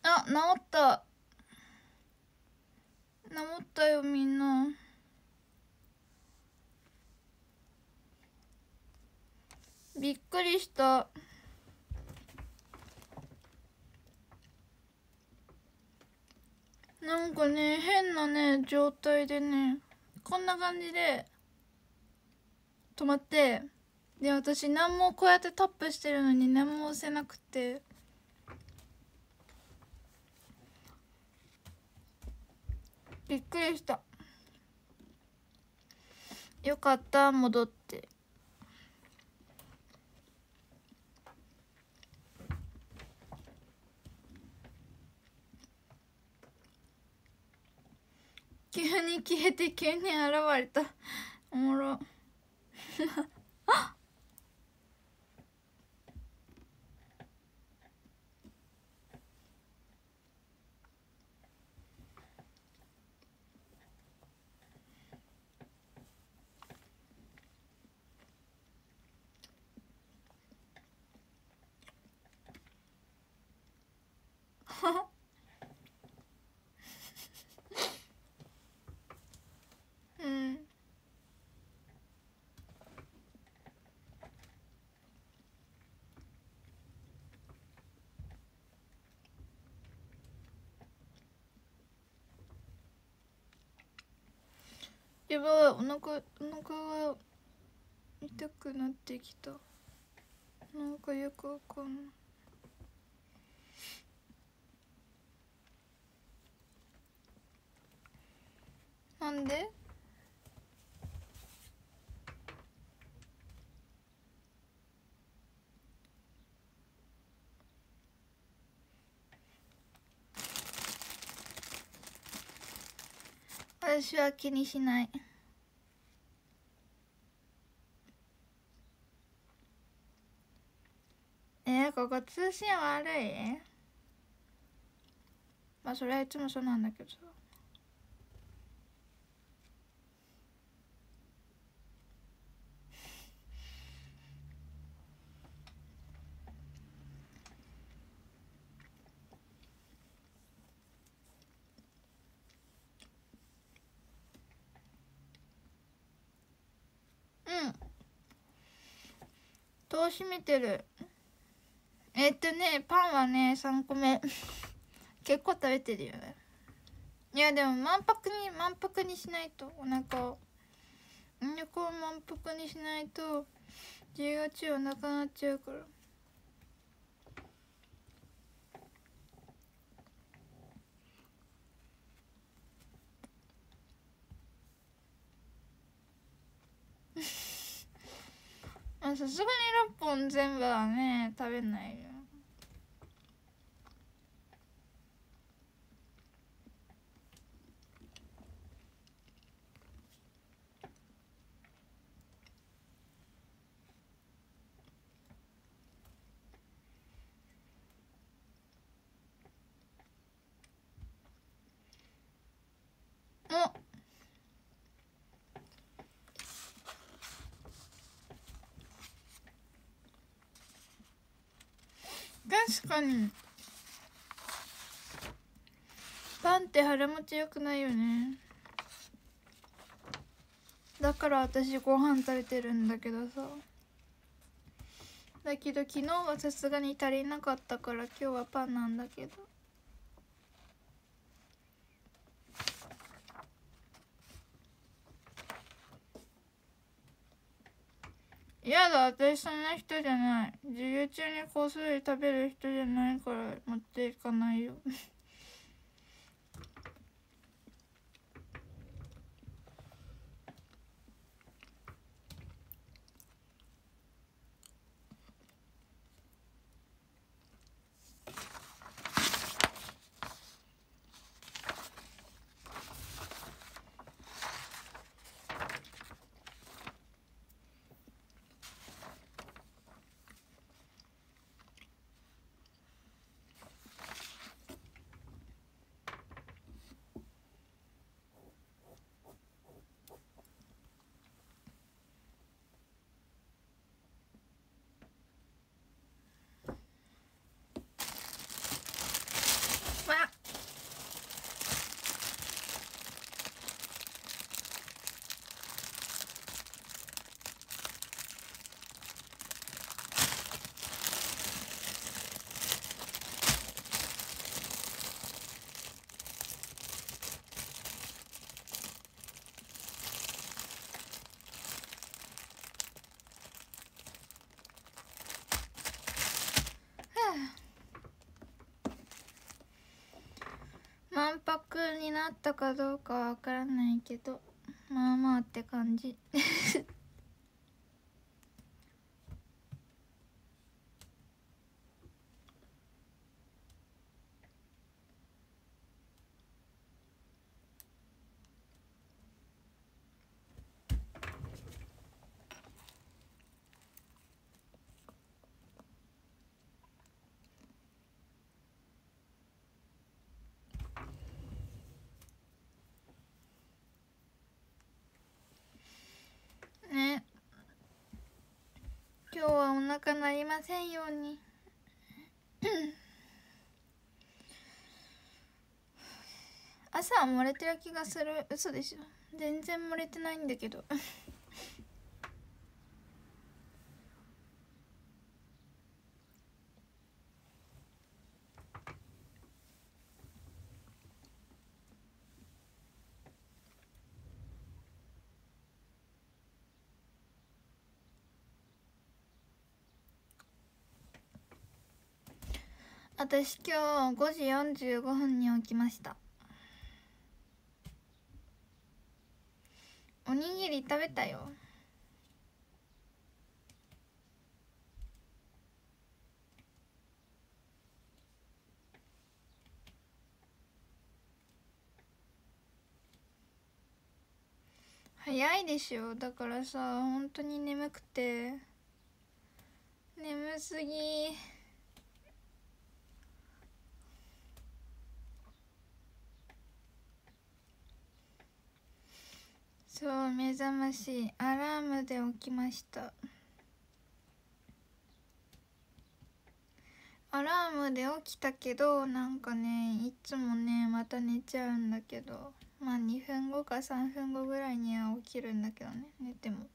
あ、治った。治ったよ、みんな。びっくりした。なんかね、変なね、状態でね、こんな感じで止まって、で、私何もこうやってタップしてるのに何も押せなくて、びっくりした。よかった、戻って。急に消えて急に現れた。おもろ。うん。やばい、お腹が痛くなってきた。なんかよくわかんない。なんで？私は気にしない。ここ通信悪い？まあそれはいつもそうなんだけどさ。うん。戸閉めてる。パンはね、3個目。結構食べてるよね。いやでも満腹にしないと、お腹を満腹にしないと10月はなくなっちゃうから。さすがに6本全部はね食べないよ。お、確かにパンって腹持ちよくないよね。だから私ご飯食べてるんだけどさ。だけど昨日はさすがに足りなかったから今日はパンなんだけど。いやだ、私そんな人じゃない。授業中にこっそり食べる人じゃないから持っていかないよ。 になったかどうかはわからないけど、まあまあって感じね。今日はお腹鳴りませんように朝は漏れてる気がする。嘘でしょ、全然漏れてないんだけど私今日5時45分に起きました。おにぎり食べたよ。早いでしょ。だからさ、本当に眠くて、眠すぎ。そう、目覚ましアラームで起きました。アラームで起きたけど、なんかね、いつもねまた寝ちゃうんだけど、まあ2分後か3分後ぐらいには起きるんだけどね、寝ても。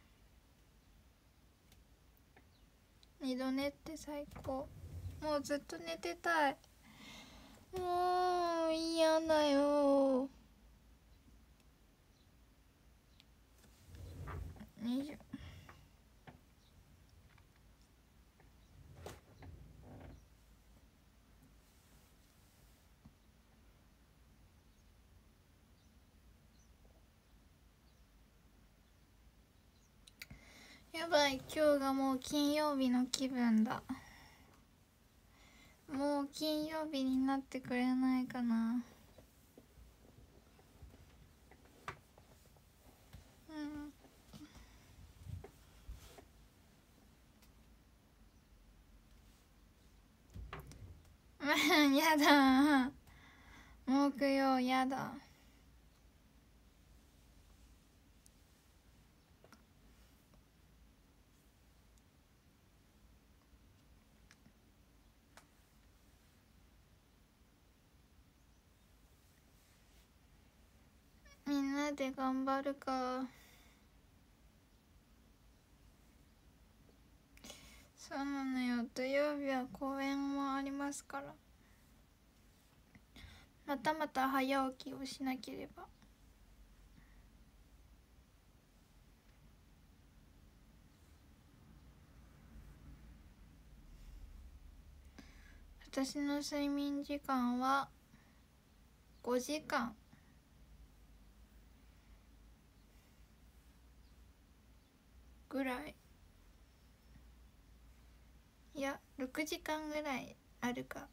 二度寝って最高。もうずっと寝てたい。もう嫌だよ。20。やばい、今日がもう金曜日の気分だ。もう金曜日になってくれないかな。うん。やだ、木曜やだ。みんなで頑張るか。そうなのよ、土曜日は公演もありますから、またまた早起きをしなければ。私の睡眠時間は5時間ぐらい、いや6時間ぐらいあるか。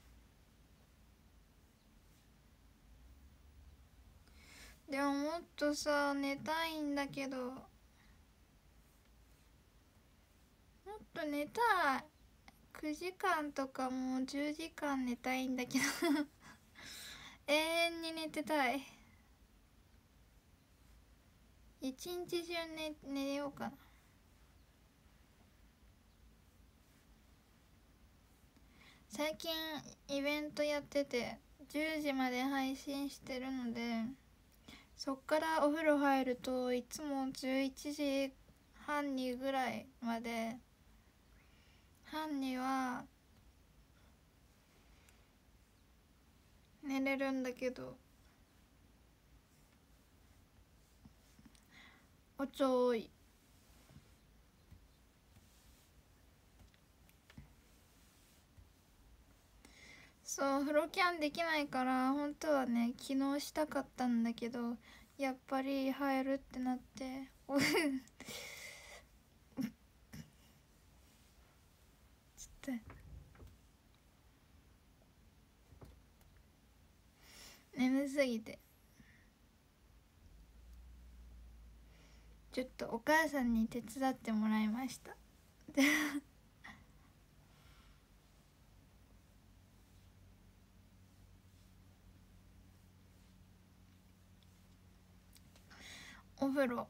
でももっとさ寝たいんだけど、もっと寝たい。9時間とかもう10時間寝たいんだけど永遠に寝てたい。一日中寝ようかな。最近イベントやってて10時まで配信してるので、そっからお風呂入るといつも11時半にぐらいまで半には寝れるんだけど、遅い。 そう、風呂キャンできないから本当はね昨日したかったんだけど、やっぱり入るってなってちょっと眠すぎて、ちょっとお母さんに手伝ってもらいましたお風呂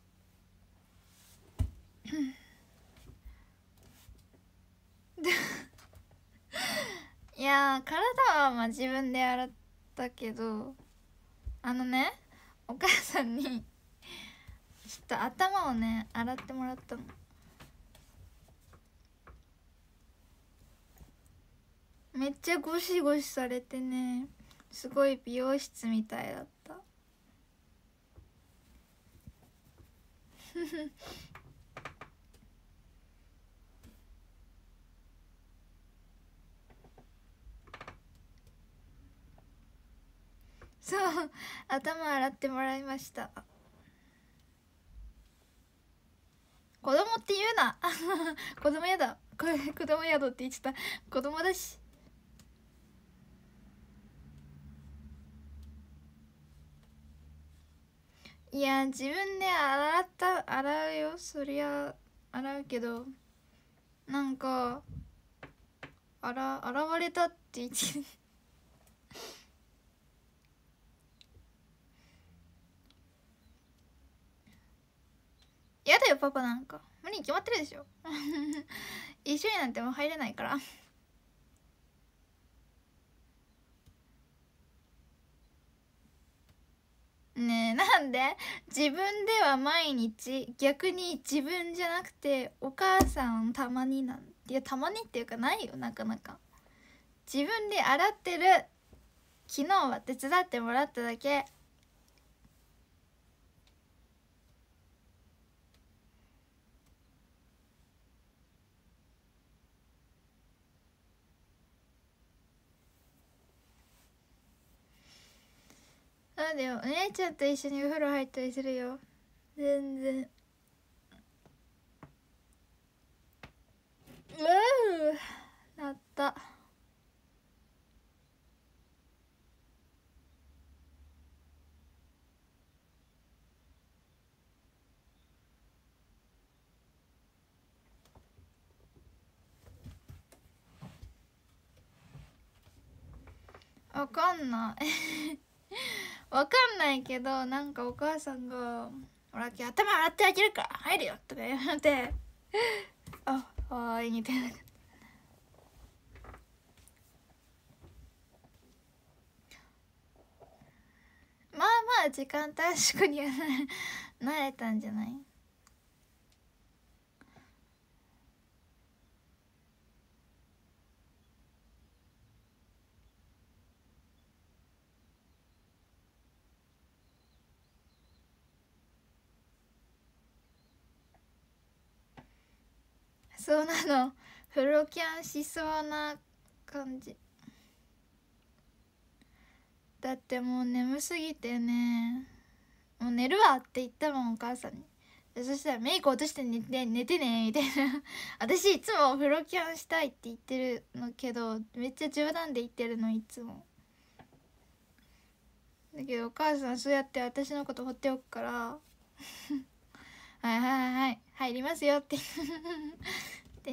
いやー、体はまあ自分で洗ったけど、あのね、お母さんにちょっと頭をね洗ってもらったの。めっちゃゴシゴシされてね、すごい美容室みたいだったそう、頭洗ってもらいました。子供って言うな子供やだ、これ子供宿って言ってた。子供だし。いや自分で洗うよ、そりゃ洗うけど、なんか洗われたって言ってやだよパパなんか無理に決まってるでしょ一緒になんてもう入れないからねえ、なんで自分では毎日、逆に自分じゃなくてお母さんたまにいやたまにっていうかないよ、なかなか。自分で洗ってる。昨日は手伝ってもらっただけ。なんだよ、お姉ちゃんと一緒にお風呂入ったりするよ。全然。なった。わかんないわかんないけど、なんかお母さんが「ほら今日頭洗ってあげるから入るよ」とか言われてあ、はーいみたいな。まあまあ時間短縮には慣れたんじゃない？そうなの、風呂キャンしそうな感じだって。もう眠すぎてね、もう寝るわって言ったもんお母さんに。でそしたらメイク落として寝てねみたいな私いつも風呂キャンしたいって言ってるのけど、めっちゃ冗談で言ってるのいつも。だけどお母さんそうやって私のこと放っておくからはいはいはいはい入りますよってで、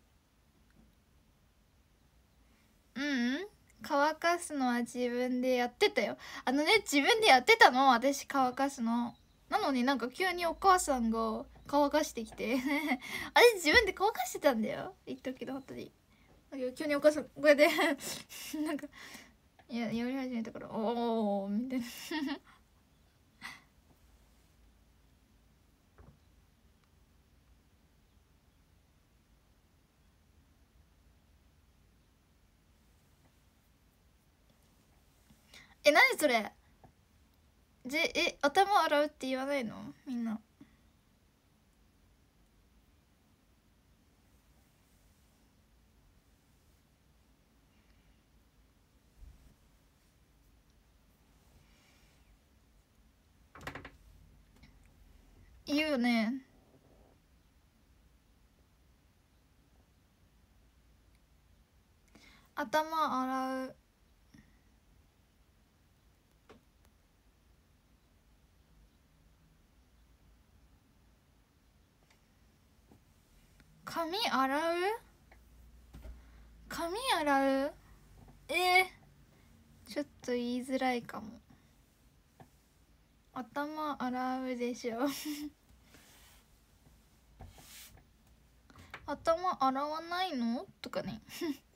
乾かすのは自分でやってたよ。あのね、自分でやってたの私、乾かすの。なのになんか急にお母さんが乾かしてきて私自分で乾かしてたんだよ、言っとくけど本当に。だけど急にお母さんこうやってなんかやり始めたから、おおみたいな何それ。頭洗うって言わないのみんな。 いいよね。頭洗う。髪洗う。髪洗う。ちょっと言いづらいかも。頭洗うでしょ頭洗わないのとかね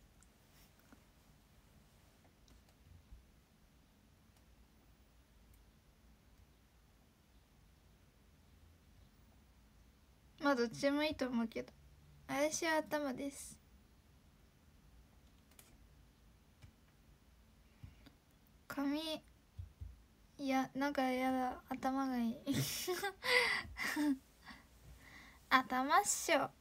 まあどっちでもいいと思うけど、私は頭です。髪、いやなんかやだ、頭がいい頭っしょ。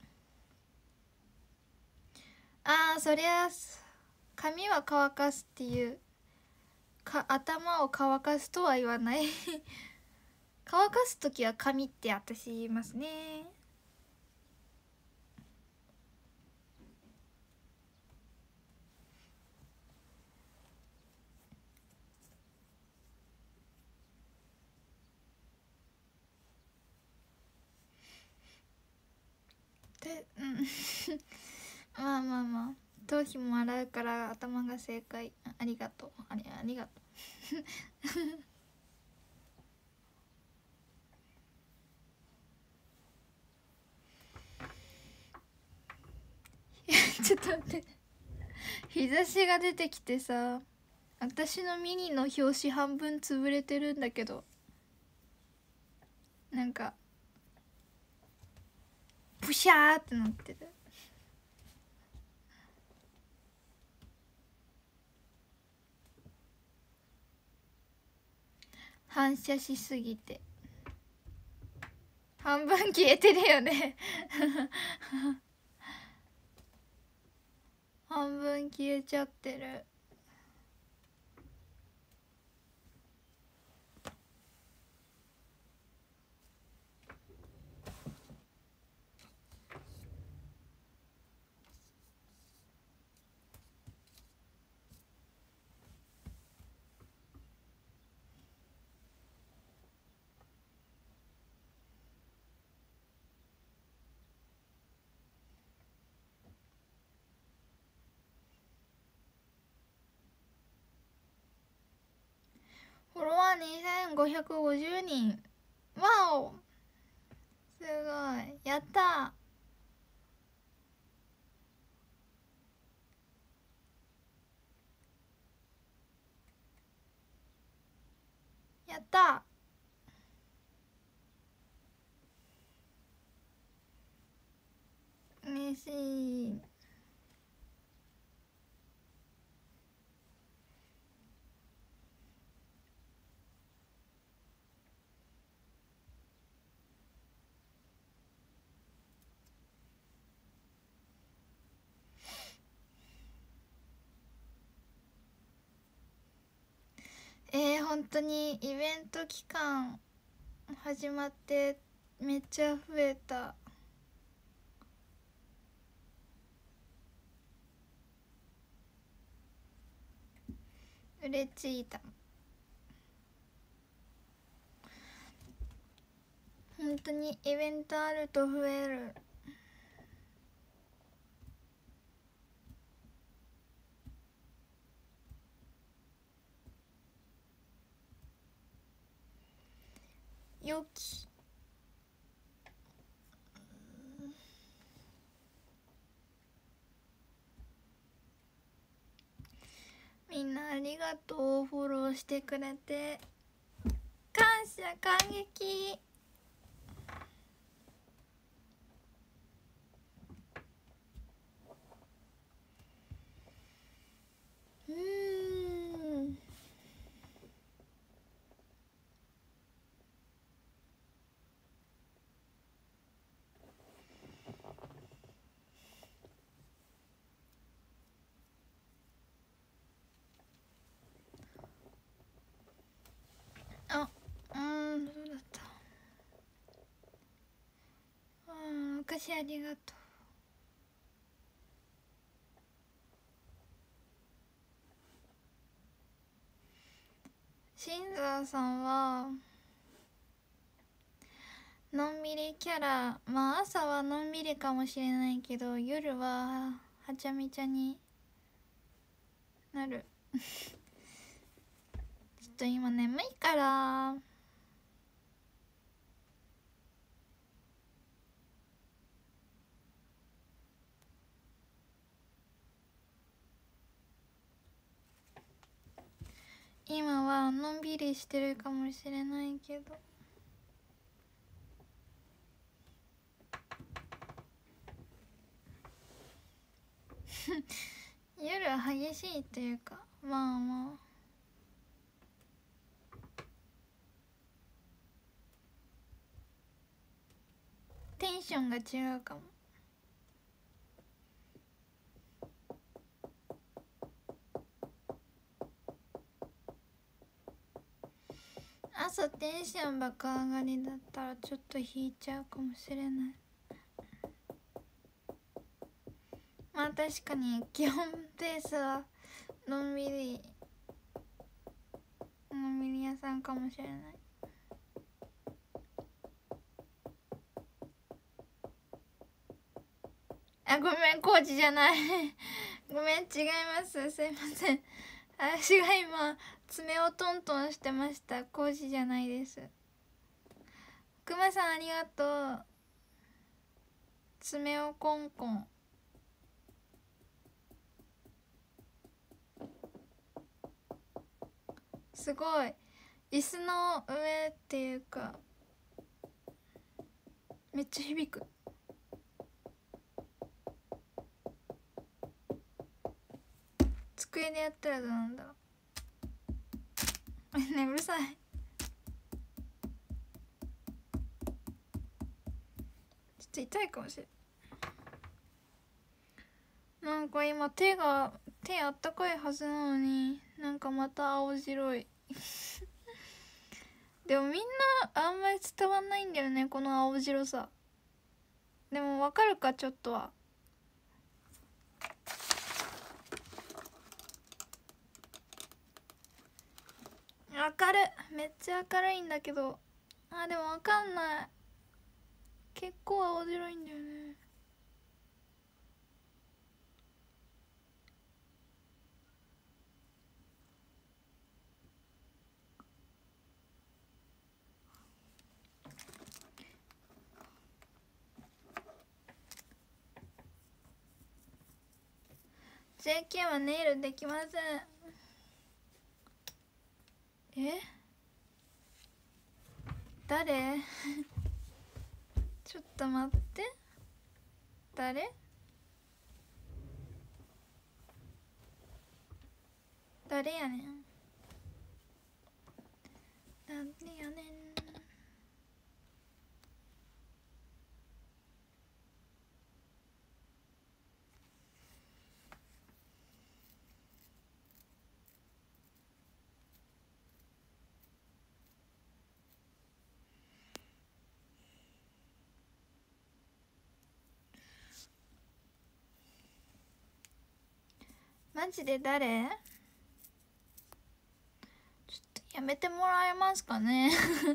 そりゃ髪は乾かすっていうか、頭を乾かすとは言わない乾かす時は髪って私言いますね。でまあまあまあ、頭皮も洗うから頭が正解。ありがとう。ありがとうちょっと待って、日差しが出てきてさ、私のミニの表紙半分潰れてるんだけど、なんかプシャーってなってる。反射しすぎて半分消えてるよね半分消えちゃってる。フォロワー2550人。わお、すごい、やったやった。嬉しい。本当にイベント期間始まってめっちゃ増えた。嬉しいだ。本当にイベントあると増える。よき。みんなありがとう、フォローしてくれて。感謝感激。そうだった。 しありがとう。新蔵さんはのんびりキャラ、まあ朝はのんびりかもしれないけど夜ははちゃめちゃになるちょっと今眠いから。今はのんびりしてるかもしれないけど夜は激しいというか、まあまあテンションが違うかも。朝テンション爆上がりだったらちょっと引いちゃうかもしれない。まあ確かに基本ペースはのんびり屋さんかもしれない。あ、ごめん、コーチじゃないごめん、違います、すいません。私が今爪をトントンしてました。コーチじゃないです。くまさんありがとう。爪をコンコン。すごい椅子の上っていうかめっちゃ響く。机でやったらどうなんだろうね、うるさい。ちょっと痛いかもしれん。なんか今手あったかいはずなのになんかまた青白いでもみんなあんまり伝わんないんだよね、この青白さ。でもわかるか、ちょっとは。明るい、めっちゃ明るいんだけど、でもわかんない。結構青白いんだよね。JK はネイルできません。誰ちょっと待って、誰やねん、なんでやねん。マジで誰？ちょっとやめてもらえますかね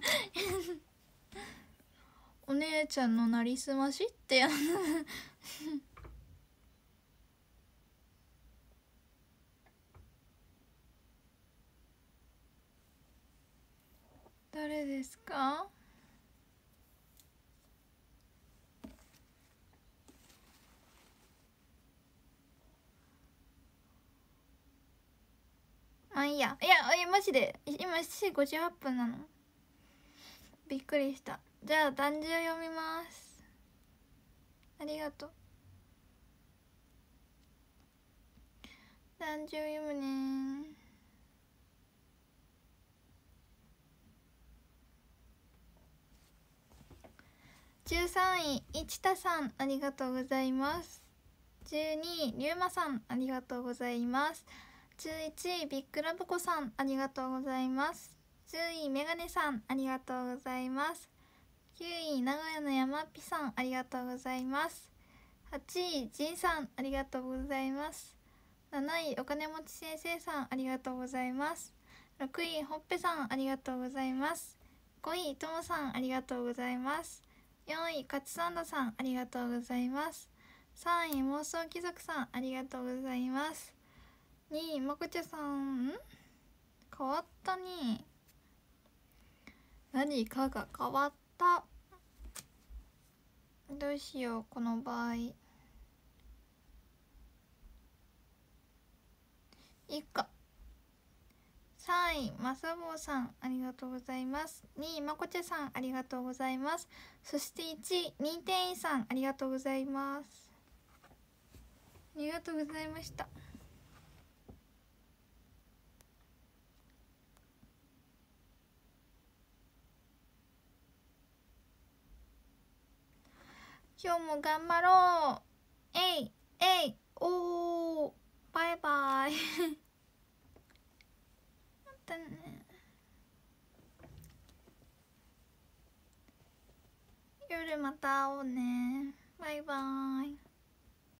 お姉ちゃんのなりすましってや誰ですか？まあいいや。マジで今7時58分なの。びっくりした。じゃあ漢字を読みます。ありがとう。漢字を読むね。13位一田さん、ありがとうございます。12位龍馬さん、ありがとうございます。11位ビッグラブコさん、ありがとうございます。10位メガネさん、ありがとうございます。 9位名古屋の山っぴさんありがとうございます。8位じんさんありがとうございます。7位お金持ち先生さんありがとうございます。6位ほっぺさんありがとうございます。5位ともさんありがとうございます。4位カツサンドさんありがとうございます。3位妄想貴族さんありがとうございます。2位まこちゃさん変わったね。何かが変わった。どうしようこの場合。いいか。3位まさぼうさんありがとうございます。2位まこちゃさんありがとうございます。そして1位認定員さんありがとうございます。ありがとうございました。今日も頑張ろう。えいえいおーバイバイまたね。夜また会おうね。バイバイ。